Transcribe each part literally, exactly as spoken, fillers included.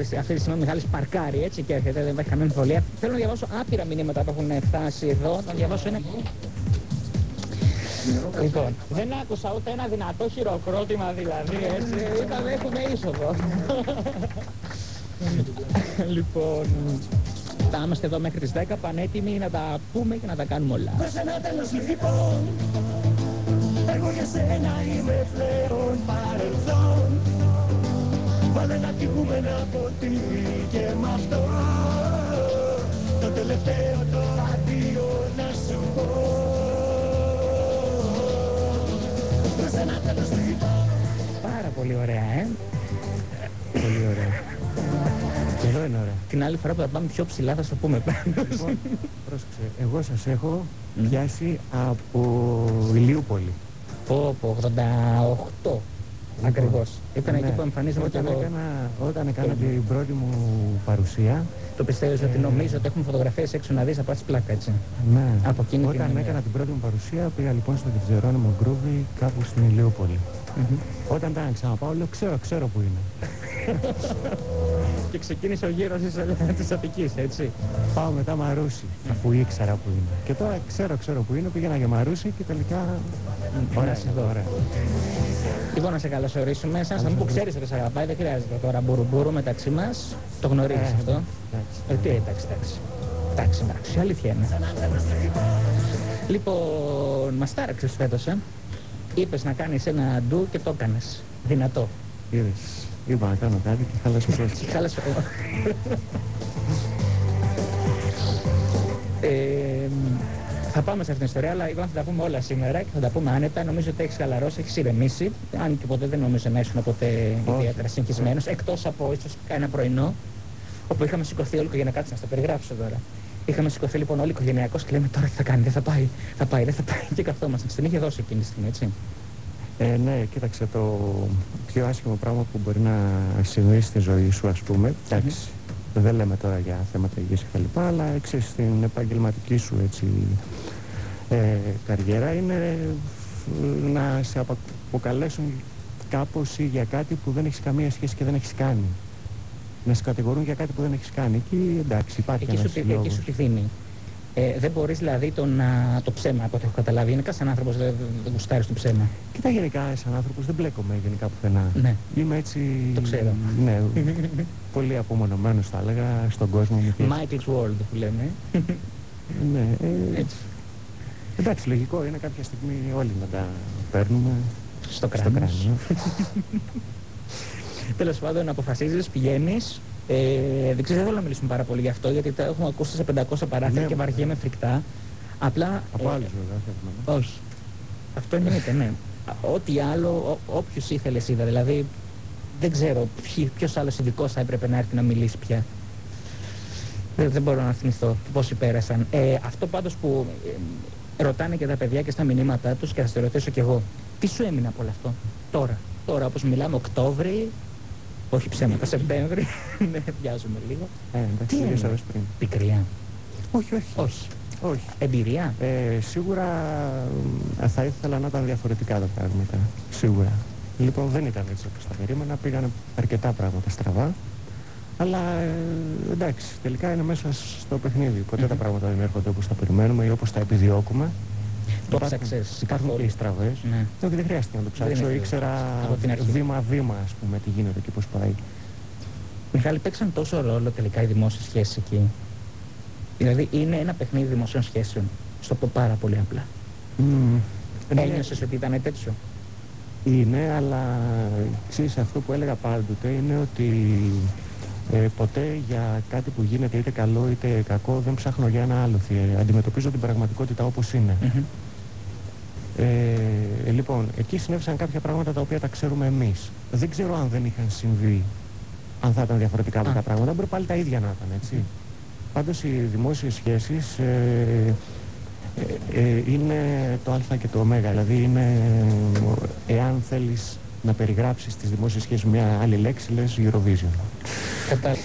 αυτή τη στιγμή ο Μιχάλης παρκάρει έτσι και έρχεται, δεν υπάρχει καμία αμφιβολία. Θέλω να διαβάσω άπειρα μηνύματα που έχουν φτάσει εδώ. Να διαβάσω ένα. Λοιπόν, δεν άκουσα ούτε ένα δυνατό χειροκρότημα δηλαδή, έτσι. Είπαμε έχουμε είσοδο. Λοιπόν, θα είμαστε εδώ μέχρι τις δέκα, πανέτοιμοι να τα πούμε και να τα κάνουμε όλα. Προς ένα τέλος λοιπόν, εγώ για σένα είμαι πλέον παρελθόν. Βάλε να τυχούμε ένα ποτήρι και μ' αυτό το τελευταίο το αντίο να σου πω. Προς ένα τέλος λοιπόν. Πάρα πολύ ωραία, ε. Πολύ ωραία. Εδώ είναι ωραία. Την άλλη φορά που θα πάμε πιο ψηλά θα σου πούμε πάνω. Λοιπόν, πρόσεξε, εγώ σας έχω πιάσει από Ηλιούπολη. Πω, πω, ογδόντα οκτώ. Ακριβώς. Ήταν Ναι. εκεί που εμφανίζομαι και Όταν εγώ. έκανα, όταν έκανα την πρώτη μου παρουσία, Το πιστεύεις ότι νομίζω ότι έχουμε φωτογραφίες έξω να δεις, θα πας πλάκα, έτσι. ναι, Από εκείνη την όταν ημέρα. έκανα την πρώτη μου παρουσία, πήγα λοιπόν στο Τζερόνιμο Γκρούβι κάπου στην Ηλιούπολη. Μμμ. Όταν ήταν να ξαναπάω, λέω ξέρω, ξέρω που είναι. Και ξεκίνησε ο γύρος της, της Αττικής, έτσι. Πάω μετά Μαρούσι, αφού ήξερα που είναι. Και τώρα ξέρω, ξέρω που είναι, πήγαινα για Μαρούσι και τελικά. Ωραία, είσαι εδώ. ωραία. Λοιπόν, να σε καλωσορίσουμε. Σαν να μην που ξέρεις ότι σε αγαπάει, δεν χρειάζεται τώρα μπουρουμπουρου μεταξύ μας. Το γνωρίζεις Ε, αυτό. εντάξει. Ε, τι, εντάξει, εντάξει. Εντάξει, εντάξει, η αλήθεια είναι. Λοιπόν, μας τάραξες φέτος, ε. Είπες να κάνεις ένα ντου και το έκανες. Δυνατό. Είδες, είπα να κάνω κάτι και χάλασε έτσι. Χάλασε. ε, θα πάμε σε αυτήν την ιστορία, αλλά είπαμε θα τα πούμε όλα σήμερα και θα τα πούμε άνετα. Νομίζω ότι έχεις χαλαρώσει, έχεις ηρεμήσει. Αν και ποτέ δεν νομίζω να ήσουν ποτέ ιδιαίτερα συγχυσμένος. Εκτός από ίσως ένα πρωινό, όπου είχαμε σηκωθεί όλοι για να κάτσει να στα περιγράψω τώρα. Είχαμε σηκωθεί λοιπόν όλοι οικογενειακώς και λέμε τώρα τι θα κάνει, δεν θα πάει, θα πάει, δεν θα πάει. Και καθόμασταν. Στην είχε δώσει εκείνη τη στιγμή, έτσι. Ε, ναι, κοίταξε, το πιο άσχημο πράγμα που μπορεί να συμβεί στη ζωή σου, ας πούμε. Εντάξει, mm-hmm. δεν λέμε τώρα για θέματα υγείας και τα λοιπά, αλλά ξέρεις, στην επαγγελματική σου έτσι, ε, καριέρα είναι να σε αποκαλέσουν κάπως ή για κάτι που δεν έχεις καμία σχέση και δεν έχεις κάνει. Να σε κατηγορούν για κάτι που δεν έχεις κάνει. Εκεί εντάξει, υπάρχει εκεί ένας σου, λόγος. εκεί σου τη δίνει. Ε, δεν μπορείς δηλαδή το, να, το ψέμα από ό,τι έχω καταλάβει. Είναι σαν άνθρωπος δεν δε γουστάρεις το ψέμα. Κοίτα, γενικά σαν άνθρωπος δεν μπλέκομαι γενικά πουθενά. Ναι. Είμαι έτσι. Το ξέρω. Ναι, πολύ απομονωμένος θα έλεγα στον κόσμο μου. Michael's World που λέμε. Ναι, ε, Έτσι. εντάξει, λογικό είναι κάποια στιγμή όλοι να τα παίρνουμε Στο κράνος. κράνο. Τέλος πάντων, αποφασίζεις, πηγαίνεις. Ε, δεν ξέρω, δεν θέλω να μιλήσουμε πάρα πολύ γι' αυτό, γιατί τα έχουμε ακούσει σε πεντακόσια παράθυρα Ναι, και βαριέμαι φρικτά. Απλά. Από ε, άλλους βέβαια, θέλουμε. όχι. Αυτό εννοείται, ναι. Ό,τι άλλο, όποιος ήθελες είδα. Δηλαδή, δεν ξέρω ποιος άλλος ειδικός θα έπρεπε να έρθει να μιλήσει πια. Δεν, δεν μπορώ να θυμηθώ πόσοι πέρασαν. Ε, αυτό πάντως που ε, ρωτάνε και τα παιδιά και στα μηνύματά τους και θα σε ρωτήσω κι εγώ. Τι σου έμεινε από όλο αυτό τώρα. Τώρα όπως μιλάμε Οκτώβρη, όχι ψέματα, Σεπτέμβρη, ναι, βιάζομαι λίγο. Ε, εντάξει, Τι λίγες είναι? ώρες πριν. Πικρία. Όχι, όχι. Όχι. όχι. Εμπειρία. Ε, σίγουρα ε, θα ήθελα να ήταν διαφορετικά τα πράγματα. Σίγουρα. Λοιπόν, δεν ήταν έτσι όπως τα περίμενα. Πήγαν αρκετά πράγματα στραβά. Αλλά ε, εντάξει, τελικά είναι μέσα στο παιχνίδι. Ποτέ Mm-hmm. τα πράγματα δεν έρχονται όπως τα περιμένουμε ή όπως τα επιδιώκουμε. Το Υπάρχουν- ψάξες Υπάρχουν καθόλου? και οι στραβές. Ναι. Όχι, δεν χρειάστηκε να το Δεν ψάξω. είναι Ήξερα από την αρχή. βήμα-βήμα, ας πούμε, τι γίνεται και πώς πάει. Μιχάλη, παίξαν τόσο ρόλο τελικά οι δημόσιες σχέσεις εκεί. Δηλαδή είναι ένα παιχνίδι δημοσίων σχέσεων. Στο πω πάρα πολύ απλά. Mm. Ένιωσες ότι ήταν τέτοιο? Είναι, αλλά ξέρεις, αυτό που έλεγα πάντοτε είναι ότι ε, ποτέ για κάτι που γίνεται είτε καλό είτε κακό δεν ψάχνω για ένα άλοθη. Ε, αντιμετωπίζω την πραγματικότητα όπως είναι. Mm-hmm. Ε, λοιπόν, εκεί συνέβησαν κάποια πράγματα τα οποία τα ξέρουμε εμείς. Δεν ξέρω αν δεν είχαν συμβεί, αν θα ήταν διαφορετικά αυτά τα πράγματα. Μπορεί πάλι τα ίδια να ήταν, έτσι. Mm. Πάντως οι δημόσιες σχέσεις ε, ε, ε, είναι το α και το ω. Δηλαδή είναι, εάν θέλεις να περιγράψεις τις δημόσιες σχέσεις μια άλλη λέξη, λες Eurovision. Κατά...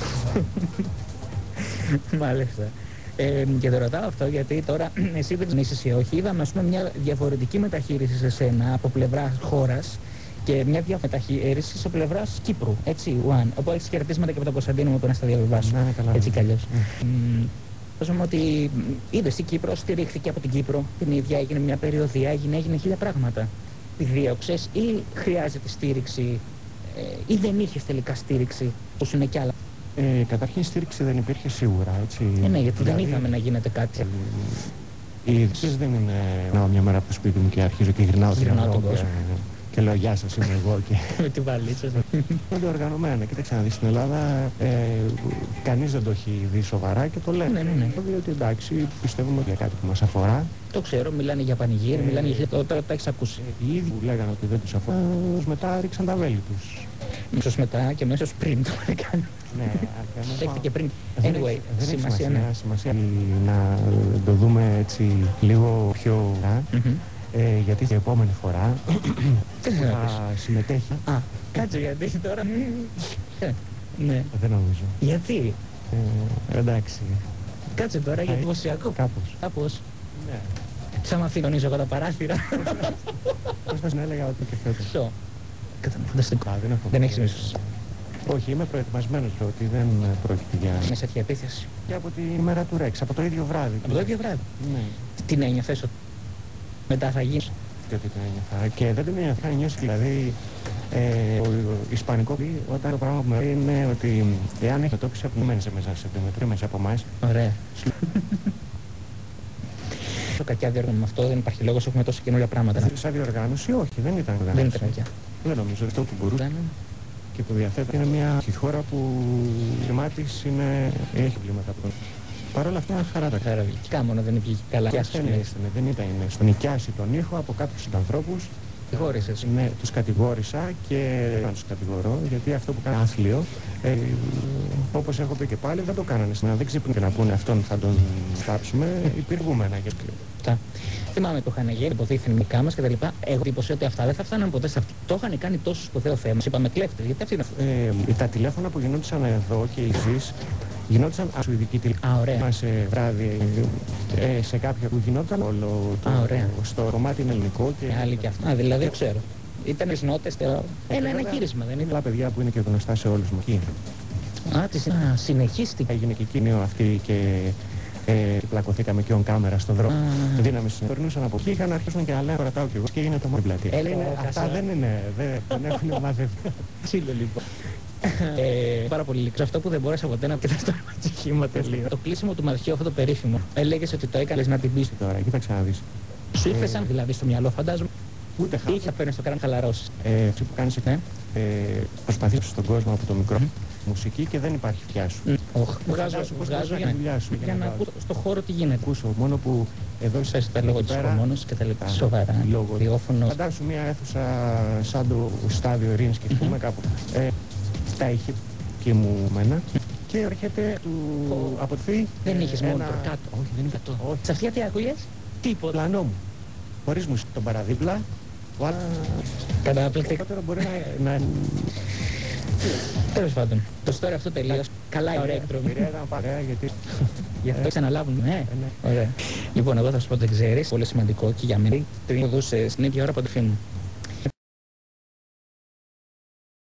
Μάλιστα. Ε, και το ρωτάω αυτό γιατί τώρα εσύ δεν είσαι ή όχι. Είδαμε ας πούμε, μια διαφορετική μεταχείριση σε σένα από πλευρά χώρας Και μια διαφορεταχείριση από πλευρά Κύπρου. Έτσι, One. Οπότε έχει χαιρετίσματα και από τον Κωνσταντίνο μου που να στα διαβιβάσω. Ναι, καλά. Έτσι κι αλλιώς. Φαντάζομαι ότι είδες η Κύπρο, στηρίχθηκε από την Κύπρο. Την ίδια έγινε μια περιοδία, έγινε, έγινε χίλια πράγματα. Τη δίωξες ή χρειάζεται στήριξη, ε, ή δεν είχες τελικά στήριξη, όπως είναι κι άλλα. Ε, καταρχήν στήριξη δεν υπήρχε σίγουρα, έτσι. Ε, ναι, γιατί δηλαδή, δεν είδαμε να γίνεται κάτι. Οι ειδήσεις δεν είναι να μια μέρα από το σπίτι μου και αρχίζω και γυρνάω στην Γυρνάω τον Ευρώπη κόσμο. και, και λέω γεια σας, είμαι εγώ και... Με τη βαλίτσα. Είναι οργανωμένα. Κοίταξε να δεις, στην Ελλάδα ε, κανείς δεν το έχει δει σοβαρά και το λένε. Ναι, ναι, ναι. Διότι εντάξει, πιστεύουμε ότι για κάτι που μας αφορά. Το ξέρω, μιλάνε για πανηγύρι, Ε, μιλάνε για... Τώρα τα έχεις ακούσει. Οι ίδιοι που λέγανε ότι δεν τους αφορά, μετά ρίξαν τα βέλη τους. Μέσως μετά και μέσως πριν το έκανε. Ναι, Έχετε πριν. δεν Anyway, έχει, δεν σημασία, έχει ναι. σημασία να το δούμε έτσι λίγο πιο... Μμμ. Ε, γιατί την επόμενη φορά Τι θες να πεις? θα συμμετέχει. Α, κάτσε γιατί τώρα... Ε, ναι. Δεν νομίζω. Γιατί? Ε, εντάξει. Κάτσε τώρα για εντυπωσιακό. Κάπως. Κάπως. Ναι. Σαν να αφήνω εγώ τα παράθυρα. Πώς θα να έλεγα ότι και φέτος. Ποιο? Κατάλαβα, φανταστικό. Α, δεν έχω. Δεν έχεις μίσος. Όχι, είμαι προετοιμασμένος λέω ότι δεν πρόκειται για... Με σε τέτοια επίθεση. Και από τη μέρα του Ρέξ, από το ίδιο βράδυ. Από το ίδιο βράδυ. Ναι. Την ένιωθες ότι μετά θα γίνεις? Και ότι την ένιωθα. Και δεν την ένιωθα, νιώσει δηλαδή ε, ο, ο Ισπανικό όταν το πράγμα που με λέει είναι ότι εάν έχει μετώπιση από μένεις μέσα σε επιμετρή μέσα από εμάς. Ωραία. Το κακιά διόργανο με αυτό δεν υπάρχει λόγος, έχουμε τόσα καινούργια πράγματα. Σαν διοργάνωση, όχι, δεν ήταν Δεν οργάνωση. ήταν κακιά. Δεν νομίζω αυτό που μπορούσε Δεν. και που διαθέτει είναι μια χώρα που η κλίμα της είναι... έχει πλήματα από τον. Παρ' όλα αυτά, χαρά τα Άρα βγήκε. Κάμωνα δεν βγήκε καλά. Γεια σας, δεν λέει. έστειλε, δεν ήταν είναι. Στον νοικιάσει τον ήχο από κάποιους ανθρώπους. Συγχώρησες. Ναι, τους κατηγόρησα και δεν τους κατηγορώ γιατί αυτό που κάνει άθλιο, ε, όπως έχω πει και πάλι, δεν το κάνανε. Να δεν ξύπνουν και να πούνε αυτόν θα τον θάψουμε, υπηρεγούμενα. Τα. Θυμάμαι που είχαν γίνει, υποτίθεν μικά μας κτλ. Έχω εντύπωση ότι αυτά δεν θα φτάναν ποτέ σε αυτή. Το είχαν κάνει τόσο σπουδαίο θέμα. Είπαμε κλέφτες, γιατί αυτή είναι. Ε, τα τηλέφωνα που γινόντουσαν εδώ και εσείς γινόντουσαν ασουηδική τηλέφωνα. Α, ωραία. Σε βράδυ, ε, σε κάποια που γινόταν όλο το, Α, ωραία. στο κομμάτι είναι ελληνικό και... Άλλοι και αυτά. Α, δηλαδή δεν ξέρω. Ήταν οι νότες, τε... Ένα, ένα γύρισμα δεν είναι. Άλλα παιδιά που είναι και γνωστά σε όλους μου εκεί. Α, τις... Α, συνεχίστηκε. Έγινε και εκείνη αυτή και ε, πλακωθήκαμε και on κάμερα στον δρόμο. Α. Δύναμη περνούσαν από εκεί, είχαν να αρχίσουν και άλλα, ρωτάω κι εγώ και έγινε το μόνο πλατεία. Έλεγε, Αυτά δεν είναι, δεν, δεν έχουν μάθει. Ξύλο λοιπόν. ε, πάρα πολύ λίγο. Σε αυτό που δεν μπόρεσα ποτέ να κοιτάξω το ματσιχήμα τελείω. Το κλείσιμο του μαθιού αυτό το περίφημο. Έλεγες ότι το έκανες να την πεις. Τώρα, κοίταξε να δεις. Σου ήρθε σαν δηλαδή στο μυαλό, φαντάζομαι. Ούτε Τι είχε παίρνει στο κράνο χαλαρώσει. Ε, αυτό που κάνεις Ναι. ε, προσπαθείς στον κόσμο από το μικρό Μμ. μουσική και δεν υπάρχει φτιά σου. Όχι, βγάζω, Φαντάσου πώς βγάζω θα για κάνει να, δουλειά σου, για να ακούσω στο χώρο τι γίνεται. Ακούσω μόνο που εδώ Ξέρεις τα λόγω εκεί της πέρα, χορμόνος και τα λοιπά. Α, Σοβαρά. λόγω- Ριόφωνος. Φαντάσου μια αίθουσα σαν το στάδιο Ειρήνης και πούμε κάπου. Ε, τα είχε και μου μένα και έρχεται του από τη Δεν είχες μόνο ένα- το κάτω. Όχι, δεν είχα Κάτω. Όχι, Σε αυτιά τι άκουγες? Τίποτα. πλανό μου. Χωρίς μουσική τον παραδίπλα. Ο άλλος Καταπληκτικό. τώρα μπορεί να... να... Τέλος πάντων. Το story αυτό τελείωσε. Καλά, ωραία εκδρομή. Μοιραία ήταν παρέα γιατί... Γι' αυτό ξαναλάβουν. Ναι. Ε, ναι. Ωραία. Λοιπόν, εγώ θα σου πω το ξέρεις. Πολύ σημαντικό και για μένα. Το έδωσε στην ίδια ώρα από τη φίλη μου.